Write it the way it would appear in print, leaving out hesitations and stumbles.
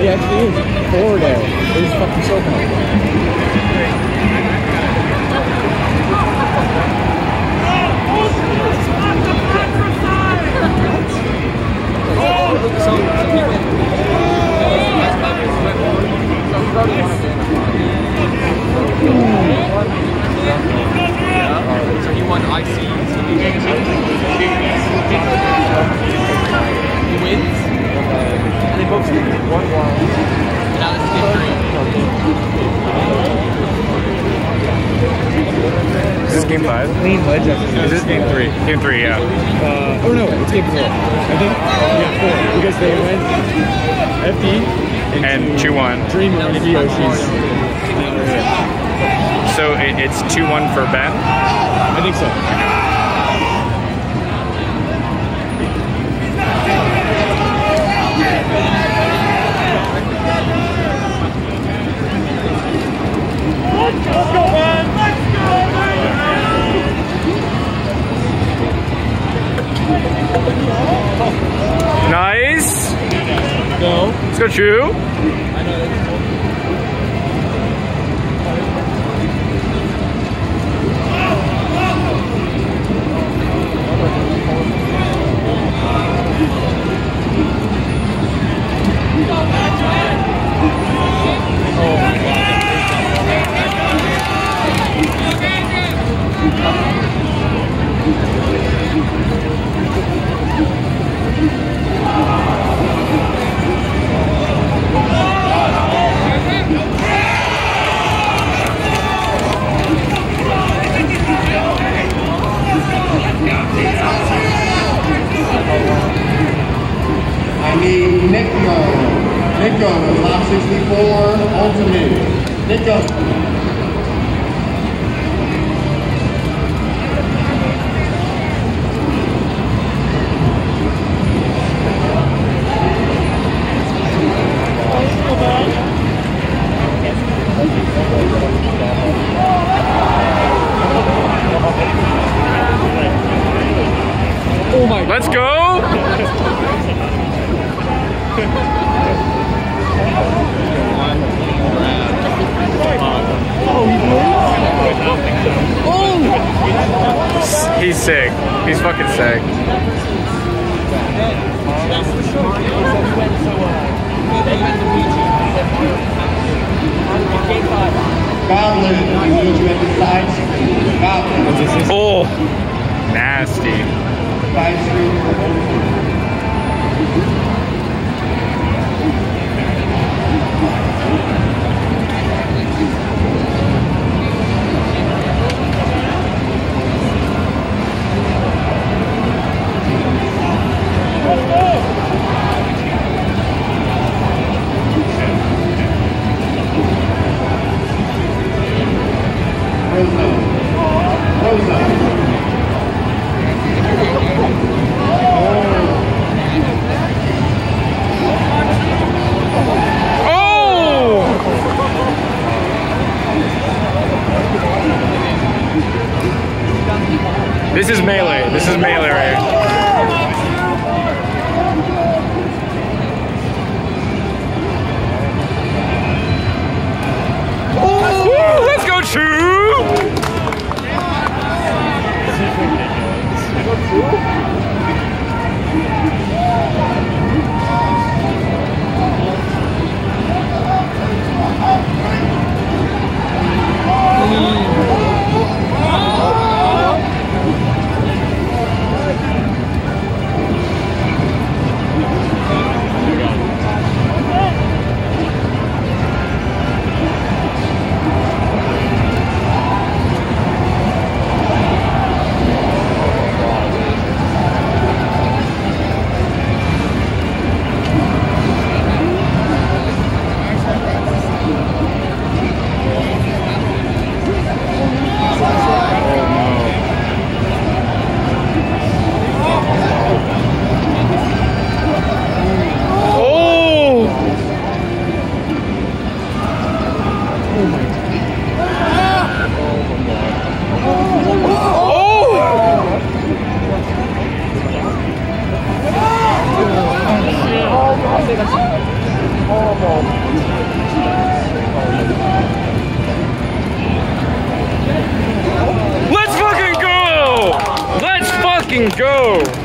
He actually is. Forward air. It is fucking so So he won IC. He wins. And they both scored 1-1. Now this is game 3. Is this game 5? clean ledge. Is this game 3? Game 3, yeah. Oh no, it's game 4. I think, yeah, 4. Because they went FD And 2-1. Dream and Yoshi's. So it's 2-1 for Ben? I think so. Let's go, man! Let's go, man! Nice! Go. Let's go, Chu! I need Nico, top 64, ultimate. Nico. Oh my Let's go! He's sick. He's fucking sick. Goblin, I need you at the side screen. Goblin. Oh, nasty. Side screen. This is melee. This is melee right here. Woo, let's go, Chu! Go!